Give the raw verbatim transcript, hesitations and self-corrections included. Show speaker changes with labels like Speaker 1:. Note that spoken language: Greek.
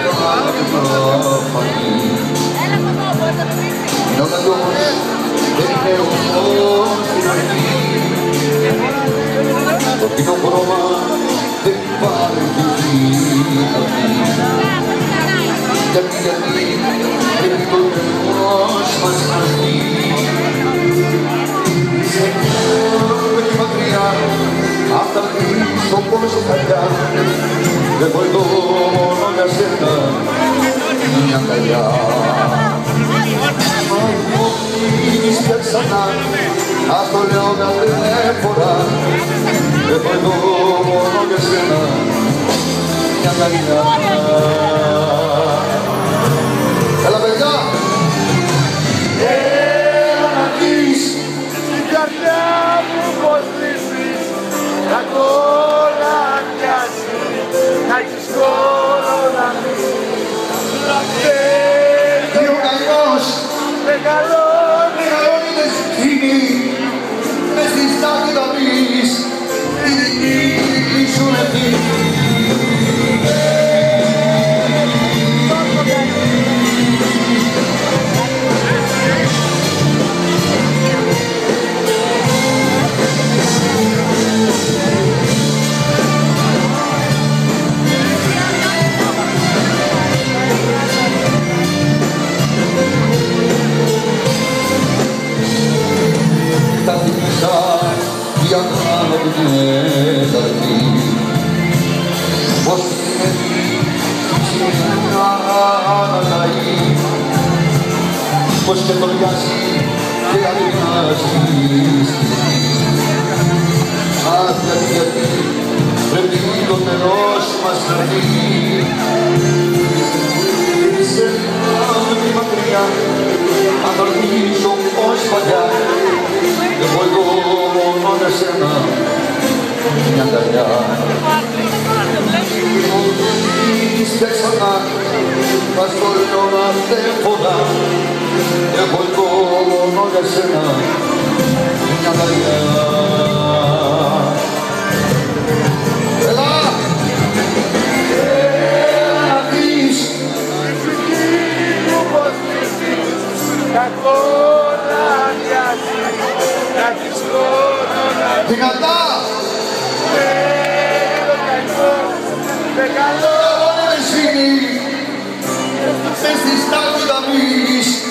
Speaker 1: Το κοινό χρώμα δεν υπάρχει γιατί, γιατί πρέπει το νεός μας να βγει. Σε πολύ μακριά απ' τα πίσω πόσο χαλιά δεν βοηθώ μόνο για σένα μια αγκαλιά. Μα μου πεις πια ξανά ας το λέω κάθε φορά δεν βοηθώ μόνο για σένα μια αγκαλιά. Έλα παιδιά! Έλα να δεις
Speaker 2: την καρδιά μου πως λύσεις να κολακιάσει να έχεις χώρο να μείνεις να θέλει
Speaker 1: ο καημός
Speaker 2: μεγαλώνει
Speaker 1: μεγαλώνει με σκηνή μες στη στάχη θα βρεις τη δική σου ευθύνη. Τα θυμηθά για να μην εδαρθεί πως είναι η αναλαή πως και τολιάζει και αδυνάζει αχ γιατί γιατί πρέπει το νερός μας να βγει σε άλλη μακριά αν θα ρωτήσω πως παλιά δεν βοηθώ μόνο για σένα μια αγκαλιά. Μου πεις ξανά θα στο λέω κάθε φορά δεν βοηθώ μόνο για σένα μια αγκαλιά. Έλα! Έλα να δεις
Speaker 2: πως λύσεις να κολακιάσει να έχεις χώρο να
Speaker 1: δυνατά!
Speaker 2: θέλω καημός μεγαλώνει
Speaker 1: Μεγαλώνει με σφήνει μες στη στάχη θα βρεις